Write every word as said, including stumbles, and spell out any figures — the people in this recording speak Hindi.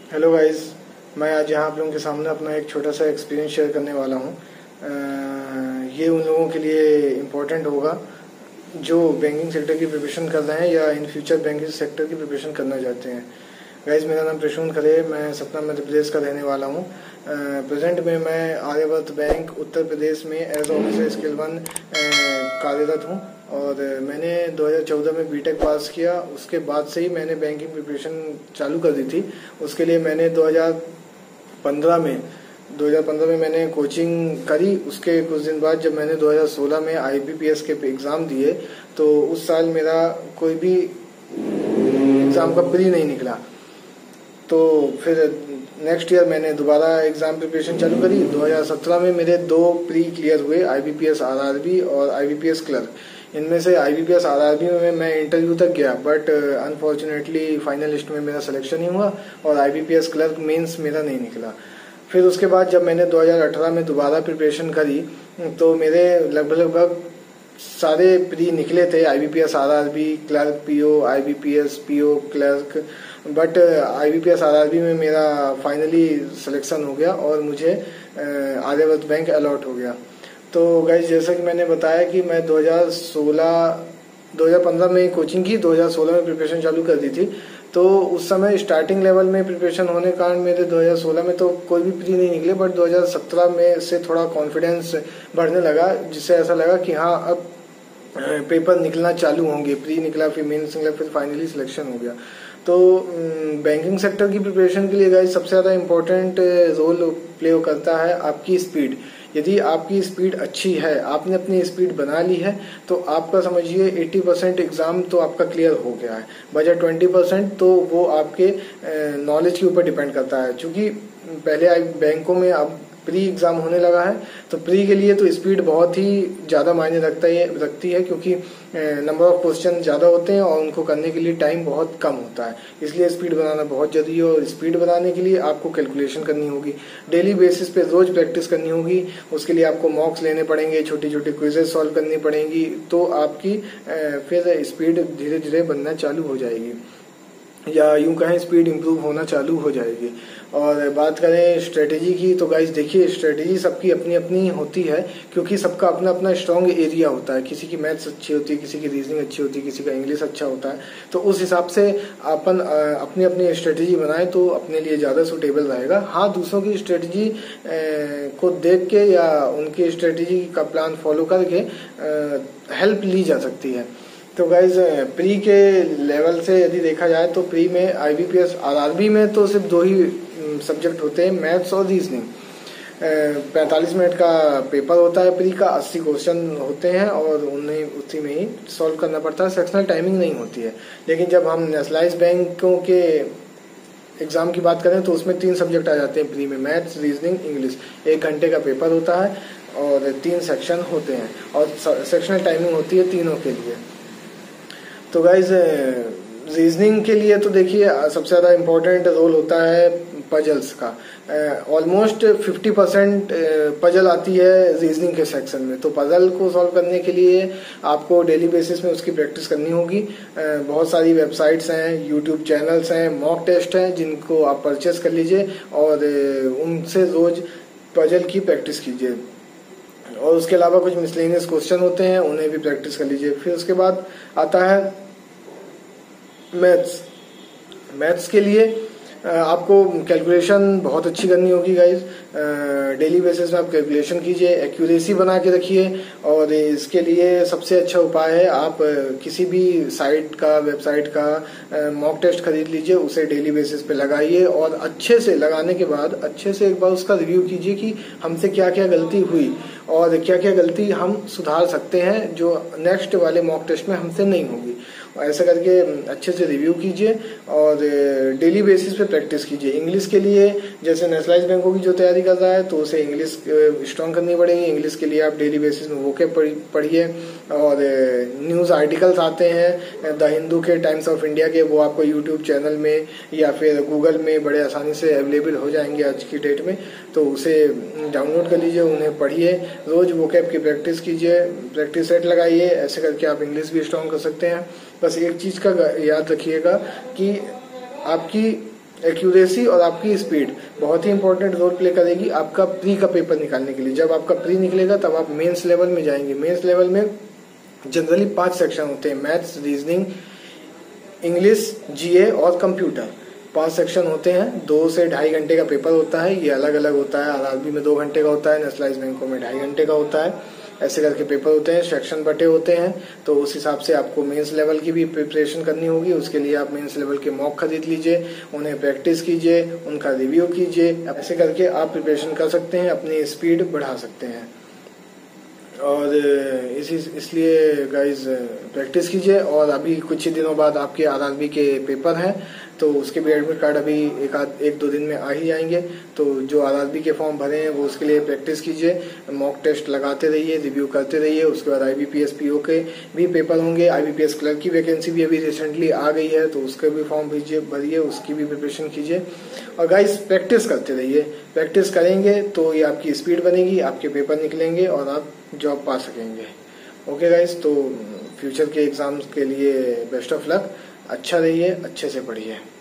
हेलो गाइस, मैं आज यहाँ आप लोगों के सामने अपना एक छोटा सा एक्सपीरियंस शेयर करने वाला हूँ। ये उन लोगों के लिए इम्पोर्टेंट होगा जो बैंकिंग सेक्टर की प्रिपरेशन कर रहे हैं या इन फ्यूचर बैंकिंग सेक्टर की प्रिपरेशन करना चाहते हैं। गाइस, मेरा नाम प्रसून खरे, मैं सतना मध्य प्रदेश का रहने वाला हूँ। प्रेजेंट में मैं आर्यवर्त बैंक उत्तर प्रदेश में एज ऑफिसर स्किल वन कार्यरत हूँ और मैंने दो हज़ार चौदह में बीटेक पास किया। उसके बाद से ही मैंने बैंकिंग प्रिपरेशन चालू कर दी थी। उसके लिए मैंने दो हज़ार पंद्रह में दो हज़ार पंद्रह में मैंने कोचिंग करी। उसके कुछ दिन बाद जब मैंने दो हज़ार सोलह में आईबीपीएस के एग्ज़ाम दिए तो उस साल मेरा कोई भी एग्ज़ाम का प्री नहीं निकला। तो फिर नेक्स्ट ईयर मैंने दोबारा एग्ज़ाम प्रिपरेशन चालू करी। दो हज़ार सत्रह में मेरे दो प्री क्लियर हुए, आईबीपीएस आरआरबी और आईबीपीएस क्लर्क। इनमें से आईबीपीएस आरआरबी में मैं इंटरव्यू तक गया, बट अनफॉर्चुनेटली फाइनल लिस्ट में मेरा सिलेक्शन नहीं हुआ और आईबीपीएस क्लर्क मेंस मेरा नहीं निकला। फिर उसके बाद जब मैंने दो हज़ार अठारह में दोबारा प्रिपरेशन करी तो मेरे लगभग लगभग सारे प्री निकले थे, IBPS RRB, clerk PO, IBPS PO, clerk. But IBPS RRB में मेरा फाइनली सिलेक्शन हो गया और मुझे आर्यवर्त बैंक अलॉट हो गया। तो गाइस, जैसा कि मैंने बताया कि मैं दो हज़ार सोलह दो हज़ार पंद्रह में कोचिंग की, दो हज़ार सोलह में प्रिपरेशन चालू कर दी थी। तो उस समय स्टार्टिंग लेवल में प्रिपरेशन होने के कारण मेरे दो हज़ार सोलह में तो कोई भी प्री नहीं निकले, बट दो हज़ार सत्रह में से थोड़ा कॉन्फिडेंस बढ़ने लगा, जिससे ऐसा लगा कि हाँ, अब पेपर निकलना चालू होंगे। प्री निकला, फिर मेंस निकला, फिर फाइनली सिलेक्शन हो गया। तो बैंकिंग सेक्टर की प्रिपरेशन के लिए गाइस सबसे ज़्यादा इम्पोर्टेंट रोल प्ले करता है आपकी स्पीड। यदि आपकी स्पीड अच्छी है, आपने अपनी स्पीड बना ली है, तो आपका समझिए अस्सी परसेंट एग्जाम तो आपका क्लियर हो गया है। बचा बीस परसेंट तो वो आपके नॉलेज के ऊपर डिपेंड करता है। क्योंकि पहले बैंकों में अब प्री एग्जाम होने लगा है, तो प्री के लिए तो स्पीड बहुत ही ज़्यादा मायने रखता है रखती है क्योंकि नंबर ऑफ क्वेश्चन ज़्यादा होते हैं और उनको करने के लिए टाइम बहुत कम होता है। इसलिए स्पीड बनाना बहुत जरूरी है और स्पीड बनाने के लिए आपको कैलकुलेशन करनी होगी, डेली बेसिस पे रोज प्रैक्टिस करनी होगी। उसके लिए आपको मॉक्स लेने पड़ेंगे, छोटी छोटी क्विजेस सॉल्व करनी पड़ेंगी, तो आपकी फिर स्पीड धीरे धीरे बनना चालू हो जाएगी, या यूं कहें स्पीड इंप्रूव होना चालू हो जाएगी। और बात करें स्ट्रेटेजी की, तो गाइस देखिए, स्ट्रेटेजी सबकी अपनी अपनी होती है क्योंकि सबका अपना अपना स्ट्रॉन्ग एरिया होता है। किसी की मैथ्स अच्छी होती है, किसी की रीजनिंग अच्छी होती है, किसी का इंग्लिश अच्छा होता है। तो उस हिसाब से अपन अपनी अपनी स्ट्रेटेजी बनाए तो अपने लिए ज़्यादा सूटेबल रहेगा। हाँ, दूसरों की स्ट्रेटेजी को देख के या उनकी स्ट्रेटेजी का प्लान फॉलो करके हेल्प ली जा सकती है। तो गाइज, प्री के लेवल से यदि देखा जाए तो प्री में आईबीपीएस आरआरबी में तो सिर्फ दो ही सब्जेक्ट होते हैं, मैथ्स और रीजनिंग। पैंतालीस मिनट का पेपर होता है प्री का, अस्सी क्वेश्चन होते हैं और उन्हें उसी में ही सॉल्व करना पड़ता है। सेक्शनल टाइमिंग नहीं होती है। लेकिन जब हम नेशनलाइज बैंकों के एग्जाम की बात करें तो उसमें तीन सब्जेक्ट आ जाते हैं प्री में, मैथ्स, रीजनिंग, इंग्लिश। एक घंटे का पेपर होता है और तीन सेक्शन होते हैं और सेक्शनल टाइमिंग होती है तीनों के लिए। तो गाइज, रीजनिंग के लिए तो देखिए सबसे ज़्यादा इम्पोर्टेंट रोल होता है पजल्स का। ऑलमोस्ट फिफ्टी परसेंट पजल आती है रीजनिंग के सेक्शन में। तो पजल को सॉल्व करने के लिए आपको डेली बेसिस में उसकी प्रैक्टिस करनी होगी। बहुत सारी वेबसाइट्स हैं, यूट्यूब चैनल्स हैं, मॉक टेस्ट हैं, जिनको आप परचेस कर लीजिए और उनसे रोज पजल की प्रैक्टिस कीजिए। और उसके अलावा कुछ मिसलेनियस क्वेश्चन होते हैं, उन्हें भी प्रैक्टिस कर लीजिए। फिर उसके बाद आता है मैथ्स। मैथ्स के लिए आपको कैलकुलेशन बहुत अच्छी करनी होगी गाइज। डेली बेसिस में आप कैलकुलेशन कीजिए, एक्यूरेसी बना के रखिए। और इसके लिए सबसे अच्छा उपाय है आप किसी भी साइट का, वेबसाइट का मॉक टेस्ट खरीद लीजिए, उसे डेली बेसिस पे लगाइए और अच्छे से लगाने के बाद अच्छे से एक बार उसका रिव्यू कीजिए कि हमसे क्या क्या गलती हुई और क्या क्या गलती हम सुधार सकते हैं जो नेक्स्ट वाले मॉक टेस्ट में हमसे नहीं होगी। ऐसा करके अच्छे से रिव्यू कीजिए और डेली बेसिस पे प्रैक्टिस कीजिए। इंग्लिश के लिए जैसे नेशनलाइज बैंकों की जो तैयारी कर रहा है तो उसे इंग्लिश स्ट्रॉन्ग करनी पड़ेगी। इंग्लिश के लिए आप डेली बेसिस में वोकैब पढ़िए और न्यूज़ आर्टिकल्स आते हैं द हिंदू के, टाइम्स ऑफ इंडिया के, वो आपको यूट्यूब चैनल में या फिर गूगल में बड़े आसानी से अवेलेबल हो जाएंगे आज की डेट में। तो उसे डाउनलोड कर लीजिए, उन्हें पढ़िए, रोज वोकैब की प्रैक्टिस कीजिए, प्रैक्टिस सेट लगाइए। ऐसे करके आप इंग्लिश भी स्ट्रॉन्ग कर सकते हैं। बस एक चीज का याद रखिएगा कि आपकी एक्यूरेसी और आपकी स्पीड बहुत ही इंपॉर्टेंट रोल प्ले करेगी आपका प्री का पेपर निकालने के लिए। जब आपका प्री निकलेगा तब आप मेंस लेवल में जाएंगे। मेंस लेवल में जनरली पांच सेक्शन होते हैं, मैथ्स, रीजनिंग, इंग्लिश, जीए और कंप्यूटर। पांच सेक्शन होते हैं, दो से ढाई घंटे का पेपर होता है। ये अलग अलग होता है, आरआरबी में दो घंटे का होता है, नेशनलाइज्ड बैंकों में ढाई घंटे का होता है। ऐसे करके पेपर होते हैं, सेक्शन बटे होते हैं। तो उस हिसाब से आपको मेंस लेवल की भी प्रिपरेशन करनी होगी। उसके लिए आप मेंस लेवल के मॉक खरीद लीजिए, उन्हें प्रैक्टिस कीजिए, उनका रिव्यू कीजिए। ऐसे करके आप प्रिपरेशन कर सकते हैं, अपनी स्पीड बढ़ा सकते हैं। और इसी इसलिए गाइज प्रैक्टिस कीजिए। और अभी कुछ ही दिनों बाद आपके आरआरबी के पेपर हैं, तो उसके भी एडमिट कार्ड अभी एक आध एक दो दिन में आ ही जाएंगे। तो जो आरआरबी के फॉर्म भरे हैं वो उसके लिए प्रैक्टिस कीजिए, मॉक टेस्ट लगाते रहिए, रिव्यू करते रहिए। उसके बाद आईबीपीएस पीओ के भी पेपर होंगे। आईबीपीएस क्लर्क की वैकेंसी भी अभी रिसेंटली आ गई है, तो उसके भी फॉर्म भीजिए भरिए, उसकी भी प्रिपरेशन कीजिए। और गाइज प्रैक्टिस करते रहिए। प्रैक्टिस करेंगे तो ये आपकी स्पीड बनेगी, आपके पेपर निकलेंगे और आप जॉब पा सकेंगे। ओके गाइज, तो फ्यूचर के एग्जाम्स के लिए बेस्ट ऑफ लक। अच्छा रहिए, अच्छे से पढ़िए।